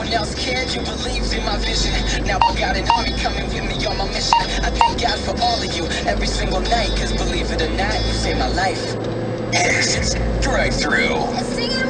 one else cared, you believed in my vision. Now I got an army coming with me on my mission. I thank God for all of you every single night, cause believe it or not, you saved my life. Yes, drive through.